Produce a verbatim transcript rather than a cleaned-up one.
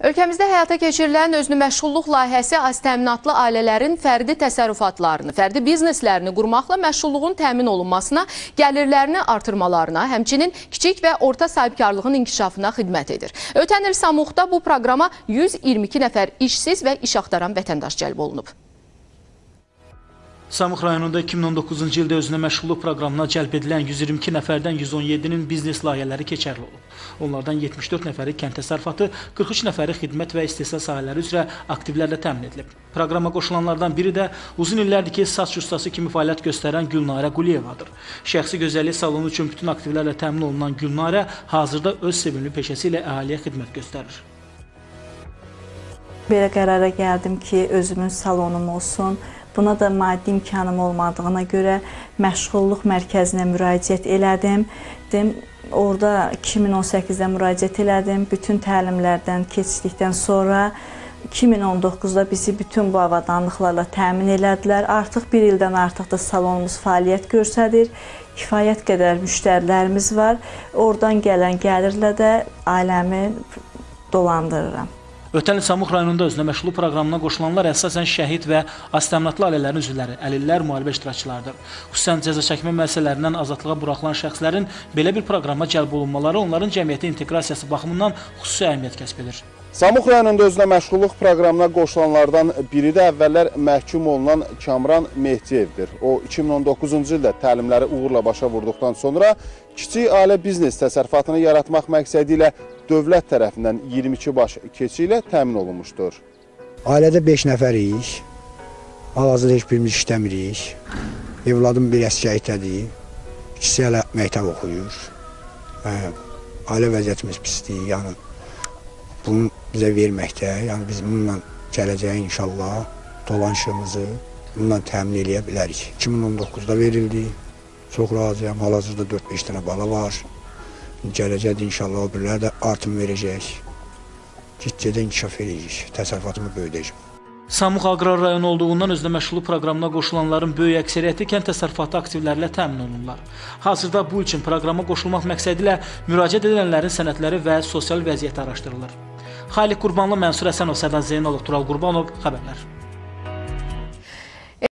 Ölkəmizdə həyata keçirilən özünü məşğulluq layihəsi aztəminatlı ailələrin fərdi təsərrüfatlarını, fərdi bizneslərini qurmaqla məşğulluğun təmin olunmasına, gəlirlərini artırmalarına, həmçinin kiçik və orta sahibkarlığın inkişafına xidmət edir. Ötən il Samuqda bu proqrama yüz iyirmi iki nəfər işsiz və iş axtaran vətəndaş cəlb olunub. Samux rayonunda iki min on doqquzuncu ildə özünə məşğulluq proqramına cəlb edilən yüz iyirmi iki nəfərdən yüz on yeddinin biznes layihələri keçərli olub. Onlardan yetmiş dörd nəfəri kənd təsərrüfatı, qırx üç nəfəri xidmət və istehsal sahələri üzrə aktivlərlə təmin edilib. Proqrama qoşulanlardan biri də uzun illərdir ki, saç ustası kimi fəaliyyət göstərən Gülnarə Quliyevadır. Şəxsi gözəllik salonu üçün bütün aktivlərlə təmin olunan Gülnarə hazırda öz sevimli peşəsi ilə əhaliyə xidmət göstərir. Belə qərara gəldim ki, özümün salonum olsun. Buna da maddi imkanım olmadığına görə məşğulluq mərkəzinə müraciət elədim. Orada iki min on səkkizdə müraciət elədim. Bütün təlimlərdən keçdikdən sonra iki min on doqquzda bizi bütün bu avadanlıqlarla təmin elədilər. Artıq bir ildən artıq da salonumuz fəaliyyət göstərir. Kifayət qədər müştərilərimiz var. Oradan gələn gəlirlə də ailəmi dolandırıram. Ötən il Samux rayonunda özünə məşğulluq proqramına qoşulanlar əsasən şəhid və aztəminatlı ailələrin üzvləri, əlillər, müharibə iştirakçılarıdır. Xüsusən cəza çəkmə müəssisələrindən azadlığa buraxılan şəxslərin belə bir proqrama cəlb olunmaları onların cəmiyyətə inteqrasiyası baxımından xüsusi əhəmiyyət kəsb edir. Samux rayonunda özünə məşğulluq proqramına qoşulanlardan biri də əvvəllər məhkum olunan Kamran Mehdiyevdir. O, iki min on doqquzuncu ildə təlimləri uğurla başa vurduqdan sonra kiçik ailə biznes təsərrüfatını yaratmaq məqsədi ilə dövlət tərəfindən iyirmi iki baş keçi ilə təmin olunmuşdur. Ailədə beş nəfərik, hal-hazırda heç birimiz işləmirik. Evladım bir əskəritədir, ikisi hələ məktəb oxuyur. Ailə vəziyyətimiz pisdir, yəni bunu bizə verməkdə, yəni biz bununla gələcəyə inşallah dolanışımızı bununla təmin edə bilərik. iki min on doqquzda verildi, çox razıyam, hal-hazırda dörd beş dənə bala var. Gələcəkdə inşallah o birlər də artım verəcək, get-gedə inkişaf edəcək, təsərrüfatımı böyüdəcəm. Samux aqrar rayonu olduğundan özünə məşğulluq proqramına qoşulanların böyük əksəriyyəti kənd təsərrüfatı aktivlərlə təmin olunurlar. Hazırda bu üçün proqrama qoşulmaq məqsədi ilə müraciət edilənlərin sənədləri və sosial vəziyyəti araşdırılır. Xaliq Qurbanlı, Mənsur Həsənov, Sədan Zeynalov, Tural Qurbanov, xəbərlər.